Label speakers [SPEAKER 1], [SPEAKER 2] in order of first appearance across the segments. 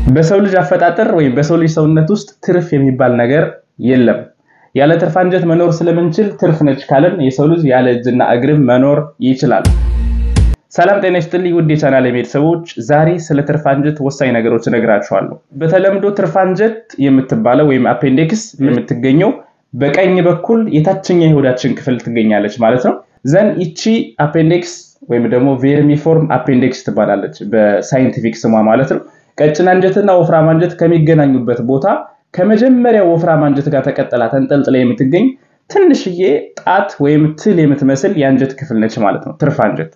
[SPEAKER 1] በሰው ልጅ አፈጣጠር ወይም በሰው ልጅ ሰውነት ውስጥ ትርፍ የሚባል ነገር የለም። ያለ ትርፍ አንጀት መኖር ስለምንችል ትርፍ ነች ካለን የሰው ልጅ ያለ እጅና እግርም መኖር ይችላል። ሰላም ጤና ይስጥልኝ ውድ የቻናሌ ቤተሰቦች፣ ዛሬ ስለ ትርፍ አንጀት ወሳኝ ነገሮች እነግራችኋለሁ። በተለምዶ ትርፍ አንጀት የምትባለው ወይም አፔንዲክስ የምትገኘው በቀኝ በኩል የታችኛው የሆዳችን ክፍል ትገኛለች ማለት ነው። ዘን እቺ አፔንዲክስ ወይም ደግሞ ቬርሚፎርም አፔንዲክስ ትባላለች በሳይንቲፊክ ስሟ ማለት ነው። ቀጭን አንጀትና ወፍራም አንጀት ከሚገናኙበት ቦታ ከመጀመሪያው ወፍራም አንጀት ጋር ተቀጥላ ተንጠልጥላ የምትገኝ ትንሽዬ ጣት ወይም ትል የምትመስል የአንጀት ክፍል ነች ማለት ነው ትርፍ አንጀት።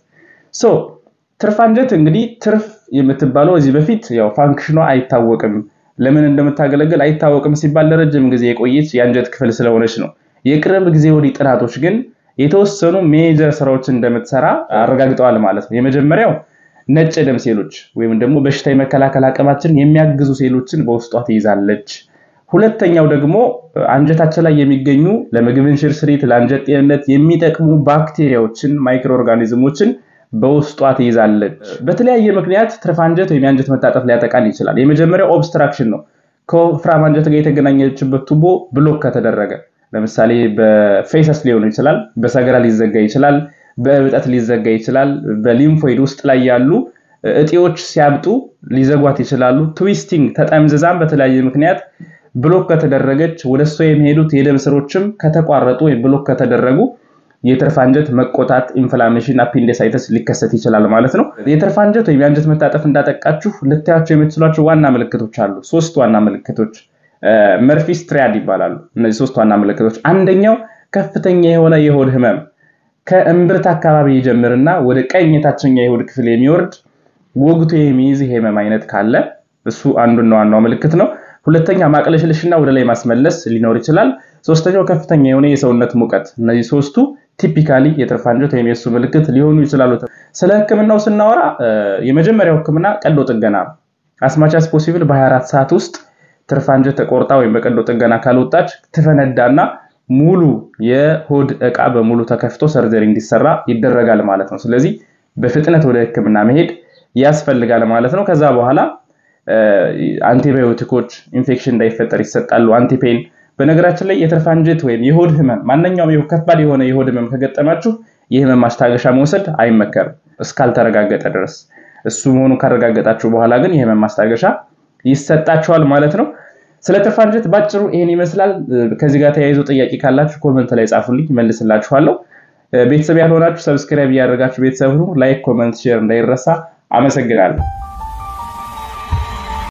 [SPEAKER 1] ትርፍ አንጀት እንግዲህ ትርፍ የምትባለው እዚህ በፊት ያው ፋንክሽኗ አይታወቅም፣ ለምን እንደምታገለግል አይታወቅም ሲባል ለረጅም ጊዜ የቆየች የአንጀት ክፍል ስለሆነች ነው። የቅርብ ጊዜ ወዲህ ጥናቶች ግን የተወሰኑ ሜጀር ስራዎችን እንደምትሰራ አረጋግጠዋል ማለት ነው። የመጀመሪያው ነጭ ደም ሴሎች ወይም ደግሞ በሽታ የመከላከል አቅማችን የሚያግዙ ሴሎችን በውስጧ ትይዛለች። ሁለተኛው ደግሞ አንጀታችን ላይ የሚገኙ ለምግብ እንሽርሽሪት ለአንጀት ጤንነት የሚጠቅሙ ባክቴሪያዎችን ማይክሮ ኦርጋኒዝሞችን በውስጧ ትይዛለች። በተለያየ ምክንያት ትርፍ አንጀት ወይም የአንጀት መታጠፍ ሊያጠቃን ይችላል። የመጀመሪያው ኦብስትራክሽን ነው። ከወፍራም አንጀት ጋር የተገናኘችበት ቱቦ ብሎክ ከተደረገ፣ ለምሳሌ በፌሰስ ሊሆን ይችላል፣ በሰገራ ሊዘጋ ይችላል፣ በእብጠት ሊዘጋ ይችላል፣ በሊምፎይድ ውስጥ ላይ ያሉ እጢዎች ሲያብጡ ሊዘጓት ይችላሉ። ትዊስቲንግ ተጠምዝዛም በተለያየ ምክንያት ብሎክ ከተደረገች ወደሷ የሚሄዱት የደም ስሮችም ከተቋረጡ ወይ ብሎክ ከተደረጉ የትርፍ አንጀት መቆጣት ኢንፍላሜሽን አፔንዲሳይተስ ሊከሰት ይችላል ማለት ነው። የትርፍ አንጀት ወይ የአንጀት መታጠፍ እንዳጠቃችሁ ልታያቸው የምትችሏቸው ዋና ምልክቶች አሉ። ሶስት ዋና ምልክቶች መርፊስ ትሪያድ ይባላሉ። እነዚህ ሶስት ዋና ምልክቶች፣ አንደኛው ከፍተኛ የሆነ የሆድ ህመም ከእምብርት አካባቢ ይጀምርና ወደ ቀኝ የታችኛው የሆድ ክፍል የሚወርድ ወግቶ የሚይዝ የህመም አይነት ካለ እሱ አንዱና ዋናው ምልክት ነው። ሁለተኛ ማቅለሽለሽና ወደ ላይ ማስመለስ ሊኖር ይችላል። ሶስተኛው ከፍተኛ የሆነ የሰውነት ሙቀት። እነዚህ ሶስቱ ቲፒካሊ የትርፍ አንጀት ወይም የሱ ምልክት ሊሆኑ ይችላሉ። ስለ ህክምናው ስናወራ የመጀመሪያው ህክምና ቀዶ ጥገና ነው። አስማቻስ ፖሲብል በ24 ሰዓት ውስጥ ትርፍ አንጀት ተቆርጣ ወይም በቀዶ ጥገና ካልወጣች ትፈነዳና ሙሉ የሆድ ዕቃ በሙሉ ተከፍቶ ሰርጀሪ እንዲሰራ ይደረጋል ማለት ነው። ስለዚህ በፍጥነት ወደ ህክምና መሄድ ያስፈልጋል ማለት ነው። ከዛ በኋላ አንቲባዮቲኮች ኢንፌክሽን እንዳይፈጠር ይሰጣሉ፣ አንቲፔን። በነገራችን ላይ የትርፍ አንጀት ወይም የሆድ ህመም ማንኛውም ከባድ የሆነ የሆድ ህመም ከገጠማችሁ የህመም ማስታገሻ መውሰድ አይመከርም እስካልተረጋገጠ ድረስ። እሱ መሆኑ ካረጋገጣችሁ በኋላ ግን የህመም ማስታገሻ ይሰጣችኋል ማለት ነው። ስለ ትርፍ አንጀት ባጭሩ ይሄን ይመስላል። ከዚህ ጋር ተያይዞ ጥያቄ ካላችሁ ኮሜንት ላይ ጻፉልኝ፣ መልስላችኋለሁ። ቤተሰብ ያልሆናችሁ ሰብስክራይብ ያደርጋችሁ ቤተሰብ ሁኑ። ላይክ፣ ኮሜንት፣ ሼር እንዳይረሳ። አመሰግናለሁ።